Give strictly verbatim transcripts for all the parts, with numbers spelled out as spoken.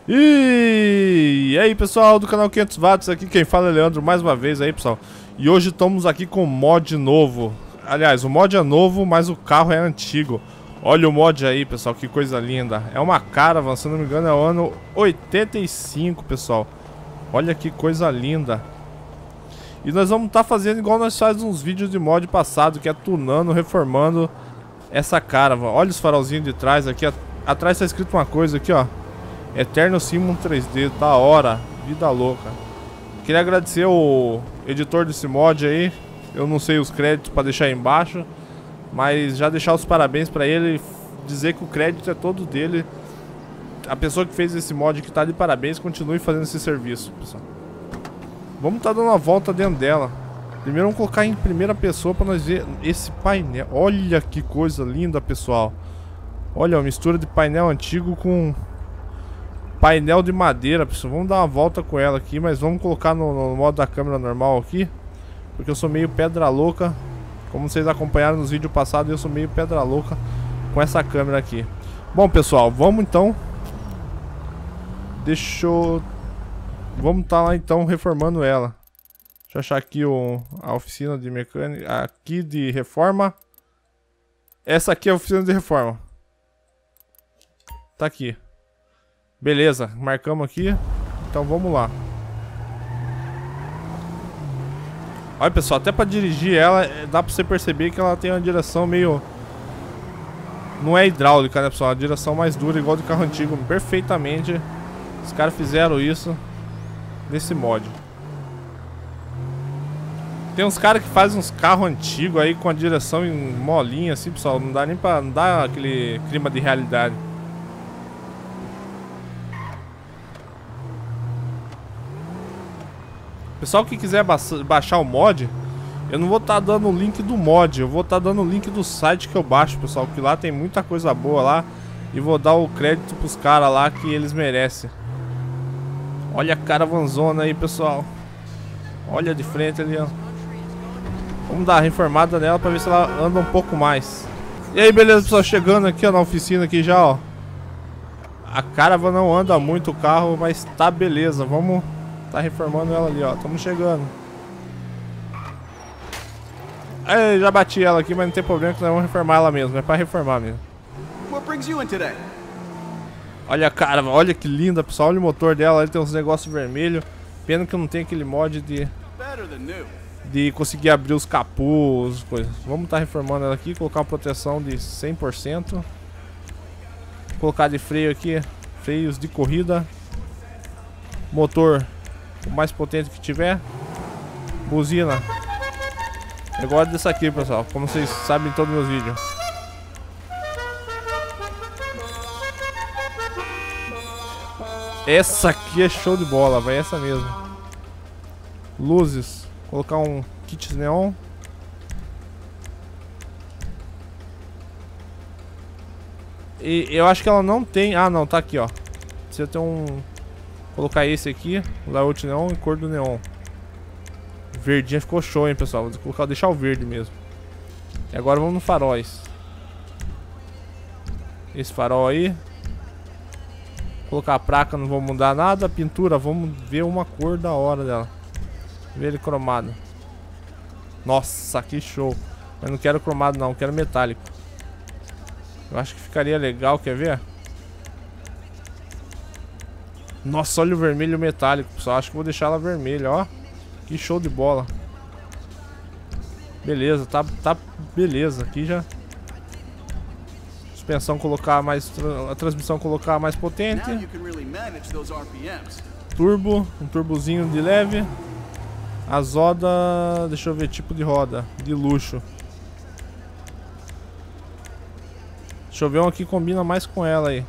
E aí pessoal do canal quinhentos watts, aqui quem fala é Leandro mais uma vez aí pessoal. E hoje estamos aqui com mod novo. Aliás, o mod é novo, mas o carro é antigo. Olha o mod aí pessoal, que coisa linda. É uma Caravan, se não me engano é o ano oitenta e cinco pessoal. Olha que coisa linda. E nós vamos estar tá fazendo igual nós fazemos uns vídeos de mod passado, que é tunando, reformando essa Caravan. Olha os farolzinhos de trás aqui, atrás tá escrito uma coisa aqui ó. Eterno Simon três D, da hora, vida louca. Queria agradecer o editor desse mod aí. Eu não sei os créditos para deixar aí embaixo, mas já deixar os parabéns para ele, dizer que o crédito é todo dele. A pessoa que fez esse mod que tá de parabéns, continue fazendo esse serviço, pessoal. Vamos tá dando uma volta dentro dela. Primeiro vamos colocar em primeira pessoa para nós ver esse painel. Olha que coisa linda, pessoal. Olha, uma mistura de painel antigo com painel de madeira, pessoal. Vamos dar uma volta com ela aqui, mas vamos colocar no, no modo da câmera normal aqui, porque eu sou meio pedra louca. Como vocês acompanharam nos vídeos passados, eu sou meio pedra louca com essa câmera aqui. Bom, pessoal, vamos então. Deixa eu... Vamos tá lá então reformando ela. Deixa eu achar aqui o... a oficina de mecânica, aqui de reforma. Essa aqui é a oficina de reforma. Tá aqui. Beleza, marcamos aqui. Então vamos lá. Olha pessoal, até pra dirigir ela, dá pra você perceber que ela tem uma direção meio... Não é hidráulica, né pessoal? A direção mais dura, igual do carro antigo. Perfeitamente. Os caras fizeram isso nesse mod. Tem uns caras que fazem uns carros antigos aí com a direção em molinha assim, pessoal. Não dá nem pra... Não dá aquele clima de realidade. Pessoal que quiser ba baixar o mod, eu não vou estar tá dando o link do mod, eu vou estar tá dando o link do site que eu baixo, pessoal, que lá tem muita coisa boa lá. E vou dar o crédito pros caras lá que eles merecem. Olha a caravanzona aí, pessoal. Olha de frente ali, ó. Vamos dar uma reformada nela pra ver se ela anda um pouco mais. E aí, beleza, pessoal, chegando aqui ó, na oficina aqui já, ó. A Caravan não anda muito o carro, mas tá beleza, vamos... Tá reformando ela ali, ó. Estamos chegando. Aí, já bati ela aqui, mas não tem problema que nós vamos reformar ela mesmo. É pra reformar mesmo. Olha a cara, olha que linda, pessoal. Olha o motor dela, ele tem uns negócios vermelhos. Pena que não tem aquele mod de... De conseguir abrir os capôs, coisas. Vamos tá reformando ela aqui, colocar uma proteção de cem por cento. Colocar de freio aqui, freios de corrida. Motor o mais potente que tiver. Buzina. Eu gosto dessa aqui, pessoal, como vocês sabem em todos os meus vídeos. Essa aqui é show de bola, vai essa mesmo. Luzes. Colocar um kit neon. E eu acho que ela não tem... Ah, não, tá aqui, ó. Precisa ter um... Colocar esse aqui, o layout neon e cor do neon. Verdinha ficou show, hein, pessoal. Vou colocar, deixar o verde mesmo. E agora vamos no faróis. Esse farol aí. Colocar a placa, não vou mudar nada. A pintura, vamos ver uma cor da hora dela. Ver ele cromado. Nossa, que show. Mas não quero cromado não, quero metálico. Eu acho que ficaria legal, quer ver? Nossa, olha o vermelho metálico, pessoal. Acho que vou deixar ela vermelha, ó. Que show de bola. Beleza, tá, tá beleza. Aqui já. Suspensão colocar mais... A transmissão colocar mais potente. Turbo, um turbozinho de leve. As rodas... Deixa eu ver, tipo de roda. De luxo. Deixa eu ver um aqui que combina mais com ela aí.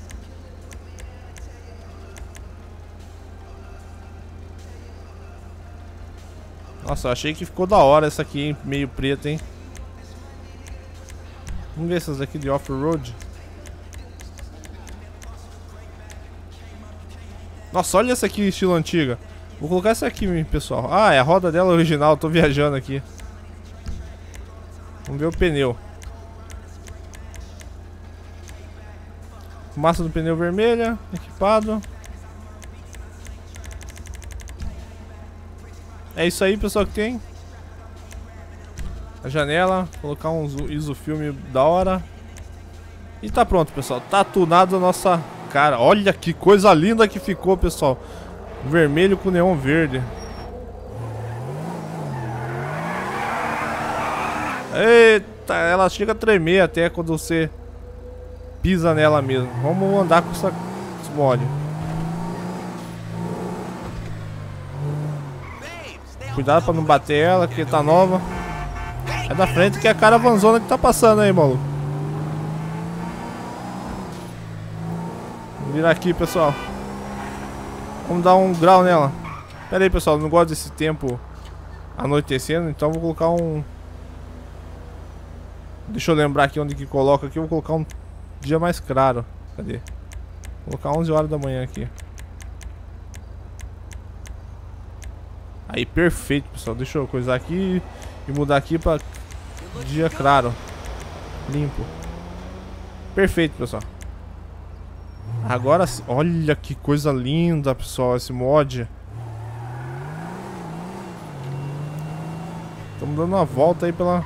Nossa, eu achei que ficou da hora essa aqui, hein? Meio preta, hein? Vamos ver essas aqui de off-road. Nossa, olha essa aqui, estilo antiga. Vou colocar essa aqui, pessoal. Ah, é a roda dela original, tô viajando aqui. Vamos ver o pneu. Fumaça do pneu vermelha, equipado. É isso aí, pessoal, que tem. A janela, colocar um isofilme da hora. E tá pronto, pessoal. Tá tunado a nossa cara. Olha que coisa linda que ficou, pessoal. Vermelho com neon verde. Eita, ela chega a tremer até quando você pisa nela mesmo. Vamos andar com essa mod. Cuidado pra não bater ela, que tá nova. É da frente que é a caravanzona que tá passando aí, maluco. Vou virar aqui, pessoal. Vamos dar um grau nela. Pera aí, pessoal, não gosto desse tempo anoitecendo, então vou colocar um... Deixa eu lembrar aqui onde que coloca aqui. Eu vou colocar um dia mais claro. Cadê? Vou colocar onze horas da manhã aqui. Aí, perfeito, pessoal. Deixa eu coisar aqui e mudar aqui pra dia claro. Limpo. Perfeito, pessoal. Agora sim. Olha que coisa linda, pessoal, esse mod. Estamos dando uma volta aí pela...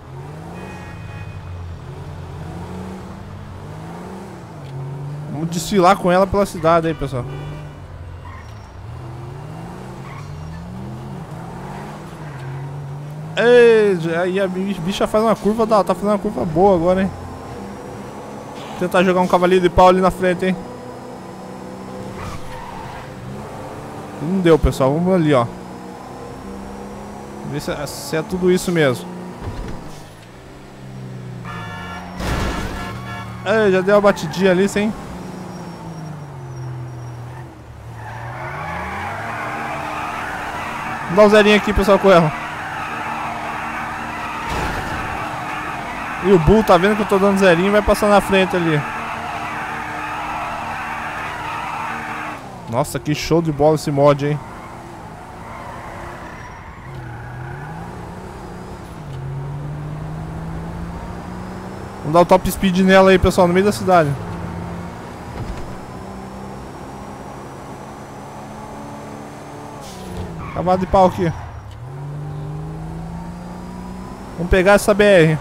Vamos desfilar com ela pela cidade aí, pessoal. Ei, aí a bicha faz uma curva, tá fazendo uma curva boa agora, hein. Vou tentar jogar um cavalinho de pau ali na frente, hein. Não deu, pessoal, vamos ali, ó. Ver se é, se é tudo isso mesmo. Ei, já deu uma batidinha ali, sim. Vamos dar um zerinho aqui, pessoal, com ela. E o Bull tá vendo que eu tô dando zerinho e vai passar na frente ali. Nossa, que show de bola esse mod, hein. Vamos dar o top speed nela aí, pessoal, no meio da cidade. Cavalo de pau aqui. Vamos pegar essa B R.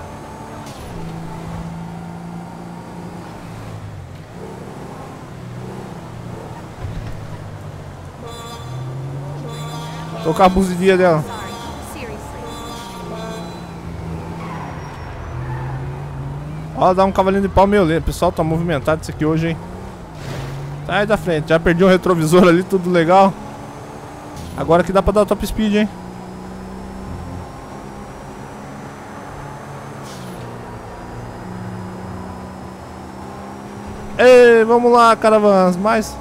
Tocar a buzininha dela. Ó, dá um cavalinho de pau meu. O pessoal tá movimentado isso aqui hoje, hein. Sai da frente. Já perdi um retrovisor ali, tudo legal. Agora que dá pra dar o top speed, hein. Ei, vamos lá, caravans. Mais.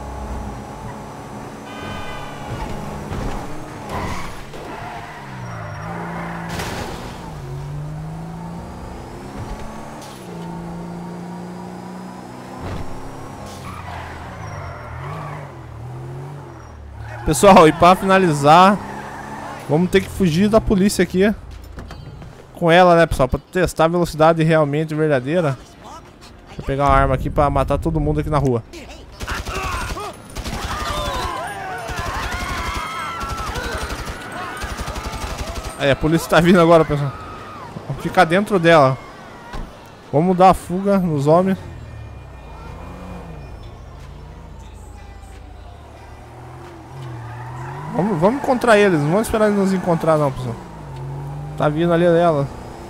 Pessoal, e pra finalizar, vamos ter que fugir da polícia aqui com ela, né, pessoal? Pra testar a velocidade realmente verdadeira. Vou pegar uma arma aqui pra matar todo mundo aqui na rua. Aí, a polícia tá vindo agora, pessoal. Vamos ficar dentro dela. Vamos dar a fuga nos homens. Vamos, vamos encontrar eles, não vamos esperar eles nos encontrar não, pessoal. Tá vindo ali dela.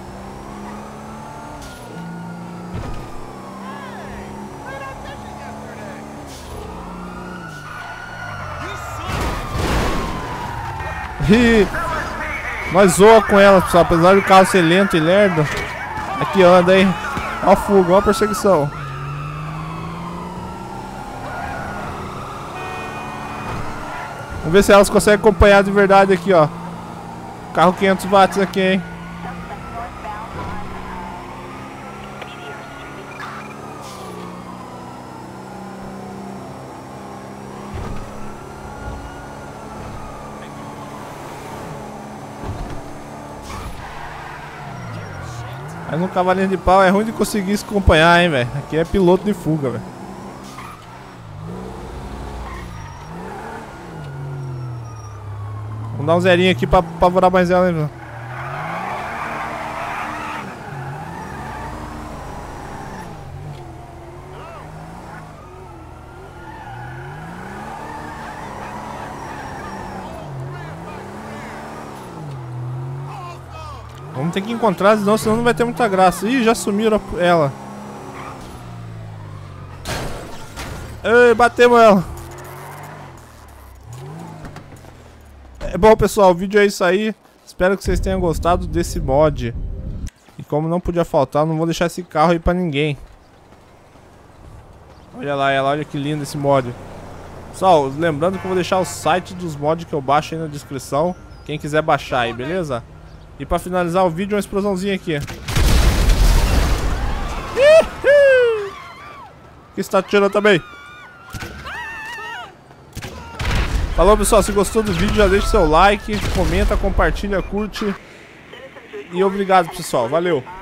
E nós zoa com ela, pessoal, apesar do carro ser lento e lerdo. Aqui anda, hein. Ó a fuga, ó a perseguição. Vamos ver se elas conseguem acompanhar de verdade aqui, ó. Carro quinhentos watts aqui, hein. Mas no cavalinho de pau é ruim de conseguir se acompanhar, hein, velho. Aqui é piloto de fuga, velho. Vamos dar um zerinho aqui pra apavorar mais ela, hein? Vamos ter que encontrar, senão, senão não vai ter muita graça. Ih, já sumiram ela. Ei, batemos ela. É bom, pessoal, o vídeo é isso aí. Espero que vocês tenham gostado desse mod. E como não podia faltar, não vou deixar esse carro aí pra ninguém. Olha lá ela, olha que lindo esse mod. Pessoal, lembrando que eu vou deixar o site dos mods que eu baixo aí na descrição. Quem quiser baixar aí, beleza? E pra finalizar o vídeo, uma explosãozinha aqui. Que está atirando também. Falou, pessoal, se gostou do vídeo, já deixa seu like, comenta, compartilha, curte. E obrigado, pessoal, valeu.